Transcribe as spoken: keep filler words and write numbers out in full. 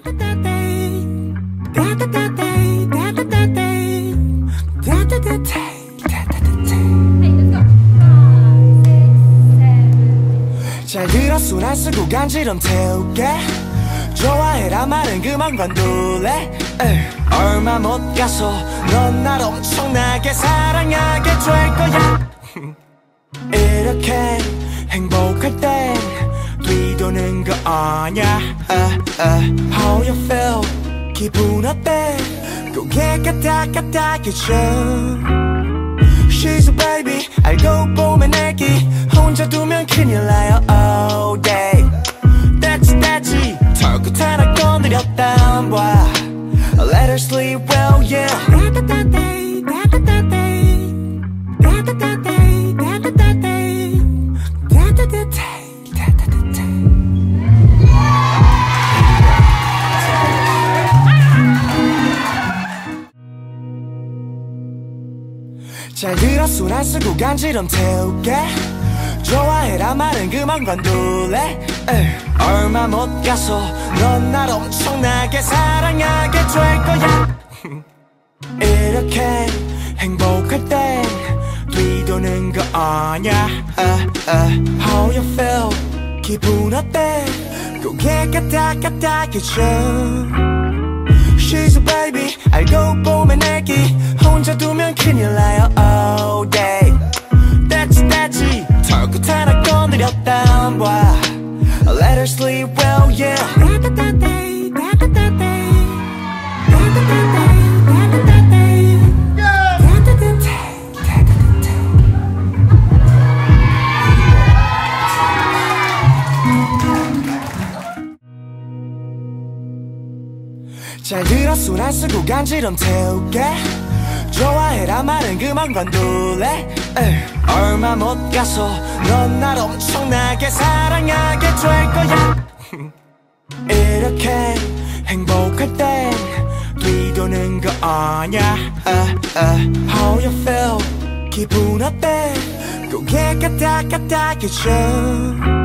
잘 들어 손 안 쓰고 간지럼 태울게. 좋아해라 말은 그만 관둘래. 얼마 못 가서 넌 날 엄청나게 사랑하게 될 거야. 이렇게 행복할 땐 뒤도는 거 아냐. uh, uh. How you feel? 기분 어때? 고개 까딱까딱해져. She's a baby 알고 보면 애기 혼자 두면 큰일 나요. Oh day that's that's 털끝 하나 건드렸다 봐. Let her sleep well yeah. 잘 들어 손 안 쓰고 간지럼 태울게. 좋아해라 말은 그만 관둘래. 얼마 못 가서 넌 날 엄청나게 사랑하게 될 거야. 이렇게 행복할 땐 뒤도는 거 아냐. uh, uh. How you feel? 기분 어때? 고개 까딱까딱해져. She's a baby 알고 보면 애기 혼자 두면 큰일 나요. Oh day that's that's 털끝 하나 건드렸다 봐. Let her sleep well yeah. 잘 들어 손 안 쓰고 간지럼 태울게. 좋아해라 말은 그만 관둘래. 얼마 못 가서 넌 날 엄청나게 사랑하게 될 거야. 이렇게 행복할 땐 뒤도는 거 아냐. uh, uh. How you feel? 기분 어때? 고개 까딱까딱해져.